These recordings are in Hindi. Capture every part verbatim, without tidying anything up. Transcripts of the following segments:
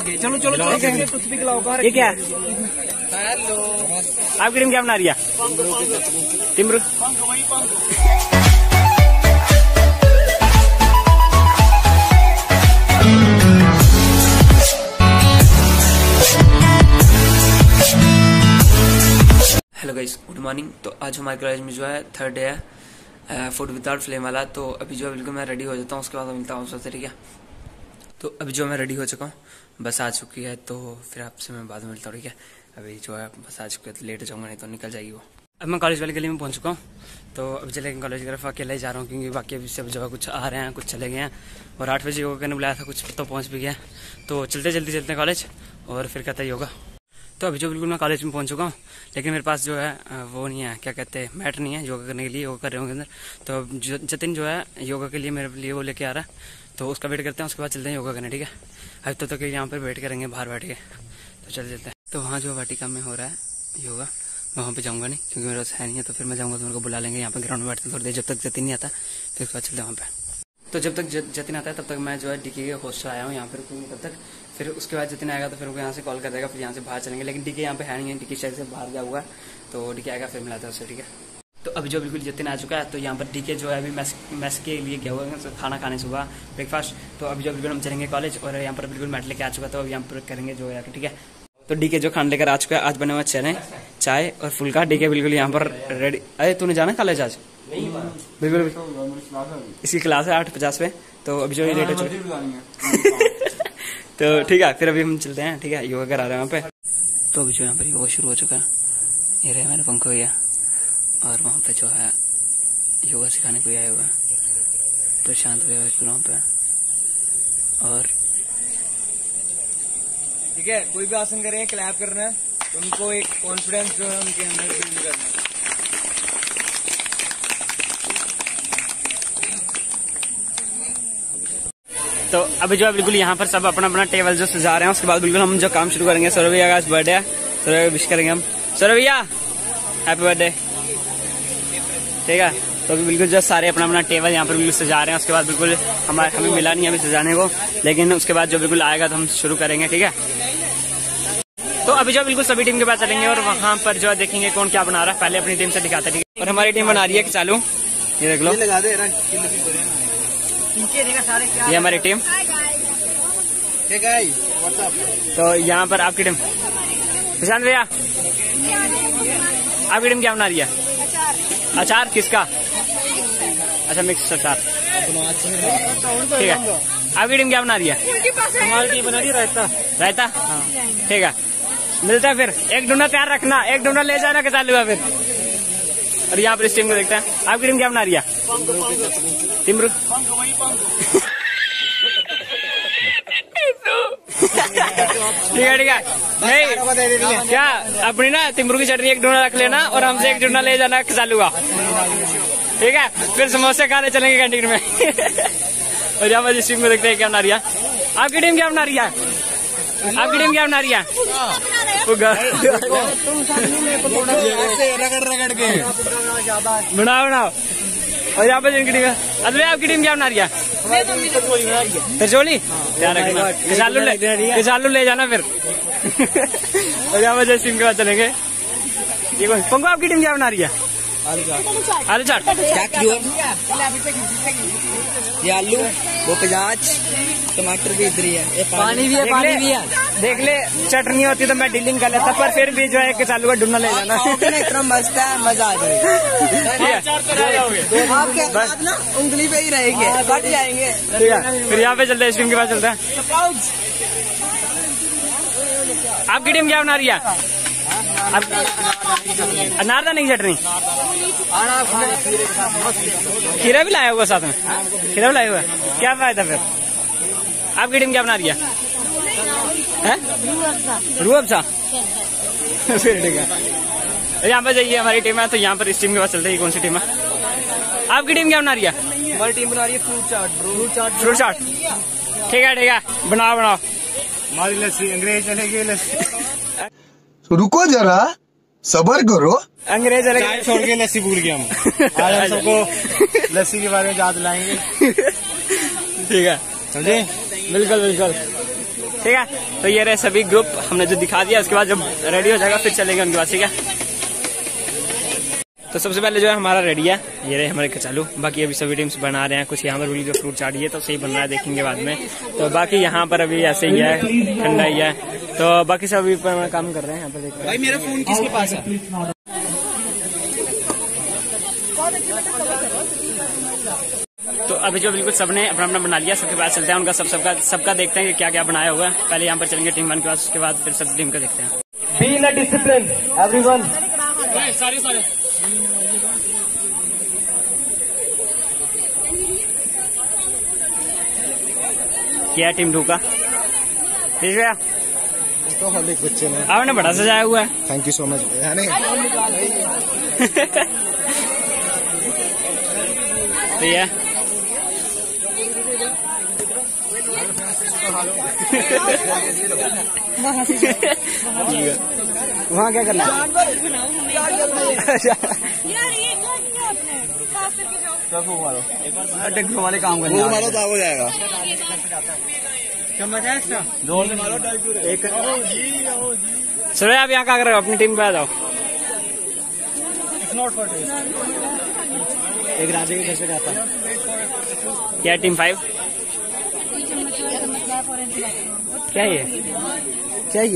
चलो चलो चलो कुछ भी खिलाओ। ये क्या है? हेलो, आपकी टीम क्या बना रही है? टिम्बरू। Hello guys, good morning. तो आज हमारे कॉलेज में जो है थर्ड डे है फूड विदाउट फ्लेम वाला। तो अभी जो है बिल्कुल मैं रेडी हो जाता हूँ, उसके बाद मिलता हूँ आपसे, ठीक है? तो अभी जो मैं रेडी हो चुका हूँ, बस आ चुकी है, तो फिर आपसे मैं बाद में मिलता हूँ, ठीक है? अभी जो है बस आ चुकी है, तो लेट हो जाऊंगा, नहीं तो निकल जाएगी वो। अब मैं कॉलेज वाली गली में पहुँच चुका हूँ, तो अभी चले कॉलेज की तरफ अकेले ही जा रहा हूँ, क्योंकि बाकी अभी सब जो है कुछ आ रहे हैं, कुछ चले गए हैं, और आठ बजे योगा करने बुलाया था, कुछ तो पहुँच भी गया। तो चलते जल्दी चलते हैं कॉलेज, और फिर कहते हैं योगा। तो अभी जो बिल्कुल मैं कॉलेज में पहुंच चुका हूँ, लेकिन मेरे पास जो है वो नहीं है, क्या कहते हैं, मैट नहीं है योगा करने के लिए, योगा कर रहे होंगे अंदर। तो जतिन जो है योगा के लिए मेरे लिए वो लेके आ रहा है, तो उसका वेट करते हैं, उसके बाद चलते हैं योगा करने, ठीक है? अभी तो तक तो यहाँ पर वेट करेंगे बाहर बैठ के, तो चल चलते हैं। तो वहाँ जो वाटिका में हो रहा है योगा, मैं वहाँ पे जाऊँगा नहीं, क्योंकि मेरे पास है नहीं है, तो फिर मैं जाऊँगा तो मेरे को बुला लेंगे यहाँ पे ग्राउंड में बैठते थोड़ी देर, जब तक जतिन नहीं आता, फिर उसके बाद चलते हैं वहाँ पे। तो जब तक जतिन आता है तब तक मैं जो है डीके के हॉस्टल आया हूँ, यहाँ पर रुकूंगी तब तक। फिर उसके बाद जतिन आएगा तो फिर वो यहाँ से कॉल कर देगा, फिर यहाँ से बाहर चलेंगे। लेकिन डीके यहाँ पे है नहीं है, डीके शायद से बाहर गया हुआ है, तो डीके आएगा फिर मिलाता है उससे, ठीक है? तो अभी जो बिल्कुल जतिन आ चुका है, तो यहाँ पर डीके जो है अभी मैस मैस के लिए गया हुआ है खाना खाने सुबह ब्रेकफास्ट। तो अभी जो बिल्कुल हम चलेंगे कॉलेज, और यहाँ पर बिल्कुल मैट लेके आ चुका, तो अब यहाँ पर करेंगे जो है, ठीक है? तो डीके जो खाना लेकर आ चुका है, आज बने हुआ चने चाय और फुल्का। डीके बिल्कुल यहाँ पर रेडी। अरे तूने जाना कॉलेज आज? बिल्कुल, इसकी क्लास है आठ पचास पे, तो अभी जो लेट हो चुका तो ठीक है, फिर अभी हम चलते हैं, ठीक है? योगा करा रहे हैं वहाँ पे। तो अभी जो यहाँ पर योगा शुरू हो चुका है, ये रहे हमारे पंखो भैया, और वहाँ पे जो है योगा सिखाने को आया हुआ है प्रशांत भैया बिल्कुल वहाँ पे। और ठीक है, कोई भी आसन करें, क्लैप करना है, उनको एक कॉन्फिडेंस जो है उनके अंदर बिल्ड करना है। तो अभी जो है बिल्कुल यहाँ पर सब अपना अपना टेबल जो सजा रहे हैं, उसके बाद बिल्कुल हम जो काम शुरू करेंगे। सौरभ भैया का आज बर्थडे है, सौरभ भैया विश करेंगे हम। सौरभ भैया हैप्पी बर्थडे, ठीक है? तो अभी बिल्कुल जो सारे अपना अपना टेबल यहाँ पर बिल्कुल सजा रहे हैं, उसके बाद बिल्कुल हमारे हमें मिला नहीं अभी सजाने को, लेकिन उसके बाद जो बिल्कुल आएगा तो हम शुरू करेंगे, ठीक है? तो अभी जो बिल्कुल सभी टीम के पास चलेंगे, और वहाँ पर जो देखेंगे कौन क्या बना रहा है, पहले अपनी टीम से दिखाते हैं, ठीक है? और हमारी टीम बना रही है कि चालू, ये देख लो, ये हमारी टीम। तो यहाँ पर आपकी टीम प्रशांत भैया, आपकी टीम क्या बना रही है? अचार किसका? अच्छा, मिक्स अचार, ठीक है? आपकी टीम क्या बना रही है? हमारी टीम बना रही है रायता। रायता, ठीक है? मिलता है फिर। एक डूना तैयार रखना, एक डूना ले जाना, कैसा लुआ फिर। और यहाँ पर इस टीम को देखते हैं, आपकी टीम क्या बना रही है? टिम्बरू। ठीक है, ठीक है, नहीं क्या अपनी ना टिम्बरू की चटनी एक डूना रख लेना, और हमसे एक डूना ले जाना खसालू का, ठीक है? फिर समोसे खाने चलेंगे कैंटीन में। और यहाँ पर इस टीम को देखते हैं क्या बना रही है। आपकी टीम क्या बना रही है? आपकी टीम क्या बना रही है? रगड़ रगड़ के बनाओ बनाओ। और यहाँ पर जिनकी टीम है, अरे आपकी टीम क्या बना रही है? तरचोली, ध्यान रखना, किसालू ले किसालू ले जाना फिर। और यहाँ पर जिस टीम के बाद चलेंगे, ये कौन? पंको, आपकी टीम क्या बना रही है? आलू चाट। ये आलू, वो प्याज, टमाटर भी इधर ही है, ये पानी भी है, पानी भी है। देख ले, चटनी होती तो मैं डीलिंग कर लेता, पर फिर भी जो है कि आलू का डुना ले जाना। इतना मस्त है, मजा आ जाएगा। बस ना उंगली पे ही रहेंगे, कट जाएंगे, ठीक है? फिर यहाँ पे चलते हैं, इस टीम के पास चलते हैं। आपकी टीम क्या बना रही है? अनारदाने की चटनी, खीरा भी लाया हुआ साथ में, खीरा भी लाया हुआ है, क्या फायदा फिर? आपकी टीम क्या बना रही है? रूह अफ़ज़ा, ठीक है? यहाँ पर जाइए, हमारी टीम है, तो यहाँ पर इस टीम के पास चलते हैं। कौन सी टीम है? आपकी टीम क्या बना रही है? हमारी टीम बना रही है fruit chaat, fruit chaat, fruit chaat, ठीक है, ठीक है, बनाओ बनाओ। हमारी लस्सी अंग्रेज चलेगी, लस्सी। रुको जरा, सबर करो। अंग्रेज चाय छोड़ के लस्सी भूल गए हम। आज हम सबको लस्सी के बारे में याद लाएंगे, ठीक है? समझे? बिल्कुल बिल्कुल। ठीक है। तो ये रहे सभी ग्रुप हमने जो दिखा दिया, उसके बाद जब रेडी हो जाएगा फिर चलेंगे उनके बाद, ठीक है। तो सबसे पहले जो है हमारा रेडी है, ये रहे हमारे कचालू। बाकी अभी सभी टीम्स बना रहे हैं, कुछ यहाँ पर भी जो फ्रूट चाट है तो सही बन रहा है, देखेंगे बाद में। तो बाकी यहाँ पर अभी ऐसे ही है, ठंडा ही है। तो बाकी सब अभी पर काम कर रहे हैं यहाँ पर, देखते हैं। भाई मेरा फोन किसके पास है? तो अभी जो बिल्कुल सबने अपना अपना बना लिया, सबके पास चलते हैं, उनका सब सबका सबका देखते हैं कि क्या क्या बनाया हुआ है। पहले यहाँ पर चलेंगे टीम वन के पास, उसके बाद फिर सब टीम का देखते हैं। Be in a discipline everyone. सारे सारे क्या टीम टू का ठीक है। तो हर एक बच्चे ने आपने बड़ा सजाया हुआ है, थैंक यू सो मच। तो ये वहाँ क्या करना है? हमारे काम करने वो मारो तो हो जाएगा। एक सर आप यहाँ क्या कर रहे हो? अपनी टीम पे आ जाओ। एक राधे के घर से जाता क्या टीम फाइव? क्या ये क्या ये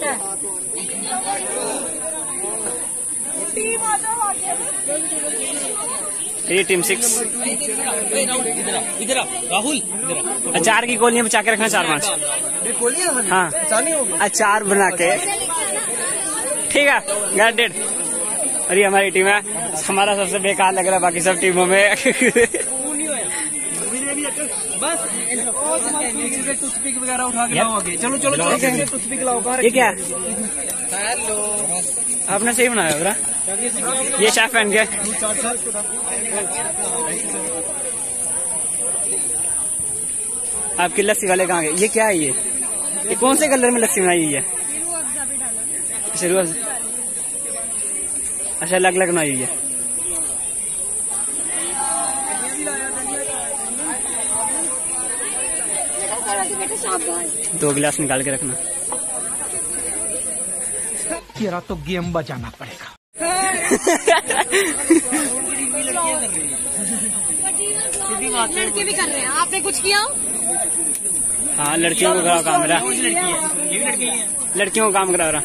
ये टीम सिक्स। इधर राहुल, अचार की गोलियां बचा के रखना, चार पांच। हाँ अचार बना के, ठीक है गॉट इट। और ये हमारी टीम है, हमारा सबसे बेकार लग रहा है बाकी सब टीमों में। बस टूथपिक वगैरह उठा के लाओ आगे। चलो चलो चलो टूथपिक लाओ। ये क्या आपने सही बनाया बरा? ये शेफ पहन के आपकी लस्सी वाले कहाँ गए? ये क्या है? ये ये कौन से कलर में लस्सी बनाई हुई है? अच्छा अलग अलग बनाई हुई है। दो गिलास निकाल के रखना। तेरा तो गेम बजाना पड़ेगा। लड़के भी कर रहे हैं, आपने कुछ किया? हाँ लड़कियों को काम करा, लड़कियों को काम करा रहा।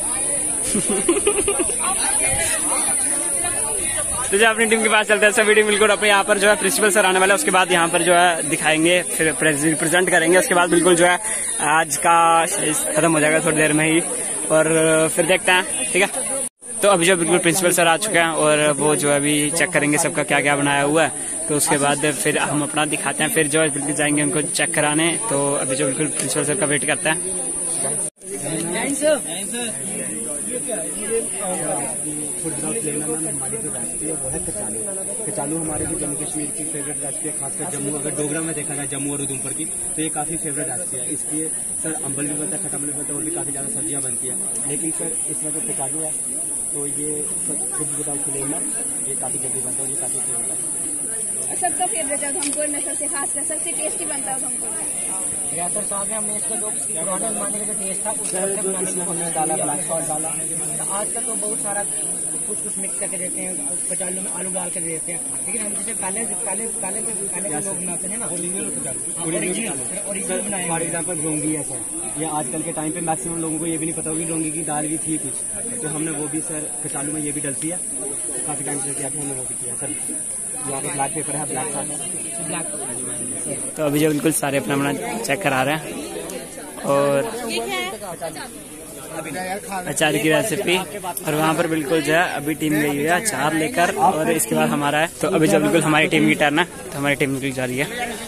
तो जो अपनी टीम के पास चलते हैं, सभी टीम बिल्कुल अपने यहाँ पर जो है प्रिंसिपल सर आने वाला है, उसके बाद यहाँ पर जो है दिखाएंगे, फिर प्रेजेंट करेंगे। उसके बाद बिल्कुल जो है आज का खत्म हो जाएगा थोड़ी देर में ही, और फिर देखते हैं, ठीक है। तो अभी जो बिल्कुल प्रिंसिपल सर आ चुके हैं और वो जो अभी चेक करेंगे सबका क्या क्या बनाया हुआ है। तो उसके बाद फिर हम अपना दिखाते हैं, फिर जो है बिल्कुल जाएंगे उनको चेक कराने। तो अभी जो बिल्कुल प्रिंसिपल सर का वेट करते हैं। हमारी जो रेसिपी है वो है कचालू। कचालू हमारे भी जम्मू कश्मीर की फेवरेट रेसिपी है, खासकर जम्मू, अगर डोगरा में देखा जाए जम्मू और उधमपुर की, तो ये काफ़ी फेवरेट रेसिपी है। इसलिए सर अम्बल भी बनता है, खट्टा अम्बल भी बनता है, और भी काफ़ी ज़्यादा सब्जियाँ बनती है। लेकिन सर इसमें जो कचालू है तो ये खुद बताओ फ्लेम में ये काफ़ी जल्दी बनता है, ये काफ़ी फेवरेट है। सबका फेवरेट है उधमपुर में, सबसे खास कर सबसे टेस्टी बनता है उधमपुर में। सर साहब ने हमने इसका जो नॉर्मल माने का टेस्ट था उसमें हमने डाला, ब्लैक सॉल्ट डाला। आज तक तो बहुत सारा कुछ कुछ मिक्स करके देते हैं, कचालू में आलू डाल कर देते हैं, लेकिन हम जैसे पहले पहले पहले पहले के लोग बनाते हैं ना, ओरिजिनल बनाए। फॉर एग्जाम्पल रोंगी है सर, ये आजकल के टाइम पे मैक्सिमम लोगों को ये भी नहीं पता होगी रोंगी की दाल भी थी कुछ, तो हमने वो भी सर कचालू में ये भी डलती है, काफ़ी टाइम से किया था हमने, वो भी किया सर। यहाँ पे ब्लैक पेपर है, ब्लैक सॉल्ट है, ब्लैक। तो अभी जो बिल्कुल सारे अपना अपना चेक करा रहे हैं, और अचार की रेसिपी, और वहाँ पर बिल्कुल जो है अभी टीम गई हुई है अचार लेकर, और इसके बाद हमारा है। तो अभी जो बिल्कुल हमारी टीम की टर्न है, तो हमारी टीम बिल्कुल जा रही है।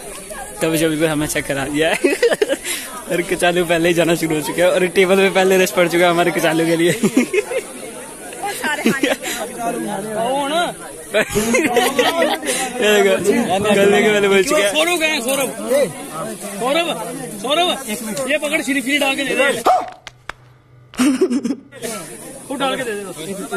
तो अभी जो बिल्कुल हमें चेक करा दिया है और कचालू पहले ही जाना शुरू हो चुके हैं और टेबल पे पहले रश पड़ चुका है हमारे कचालू के लिए। पहले बोल चुके हैं सौरभ गए सौरभ सौरभ सौरभ ये पकड़ श्री फ्री डाल के दे दे डाल के दे दे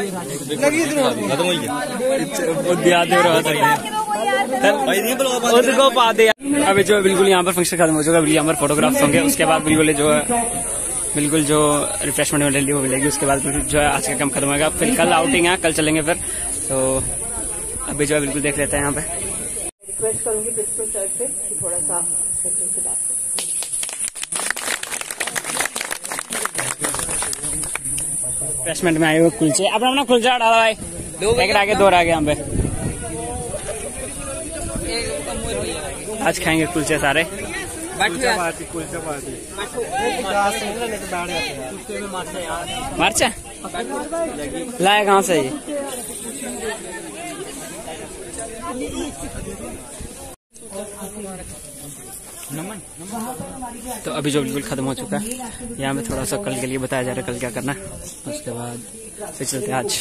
अभी जो बिल्कुल यहाँ पर फंक्शन खत्म हो चुका है, यहाँ पर फोटोग्राफ्स होंगे, उसके बाद बिल्कुल जो है बिल्कुल जो रिफ्रेशमेंट मिलेगी वो मिलेगी, उसके बाद जो है आज का काम खत्म होगा। फिर कल आउटिंग है, कल चलेंगे फिर। तो अभी जो है बिल्कुल देख लेते हैं यहाँ पे। रिक्वेस्ट करूंगी प्रिंसिपल सर से कि थोड़ा सा बच्चों से बात करें। रिफ्रेशमेंट में आए हुए कुलचे, अपना अपना कुलचा डाला भाई, पैकेट आगे दो आ गए यहाँ पे। आज खाएंगे कुलचे सारे। मार्च लाया कहाँ से ये? तो अभी जो बिल्कुल खत्म हो चुका है, यहाँ पे थोड़ा सा कल के लिए बताया जा रहा है कल क्या करना है, उसके बाद फिर चलते हैं आज।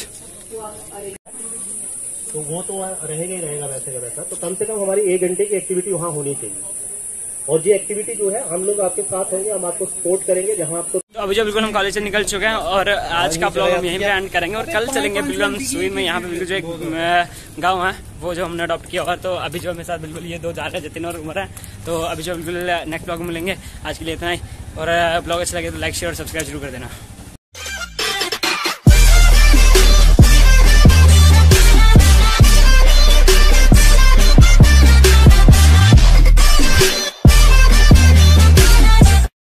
तो वो तो रहेगा ही रहेगा वैसे का वैसा, तो कम से कम हमारी एक घंटे की एक्टिविटी वहाँ होनी चाहिए। और ये एक्टिविटी जो है हम लोग आपके साथ होंगे, हम आपको सपोर्ट करेंगे जहाँ आपको। तो अभी जो बिल्कुल हम कॉलेज से निकल चुके हैं और आज का ब्लॉग हम यहीं पे एंड करेंगे और कल चलेंगे बिल्कुल हम सुई में। यहाँ पे बिल्कुल जो एक गांव है वो जो हमने अडॉप्ट किया हुआ, तो अभी जो मेरे साथ बिल्कुल ये दो जा रहे हैं, जतिन और उमर है। तो अभी जो बिल्कुल नेक्स्ट ब्लॉग में मिलेंगे, आज के लिए इतना ही। और ब्लॉग अच्छा लगे तो लाइक शेयर और सब्सक्राइब जरूर कर देना।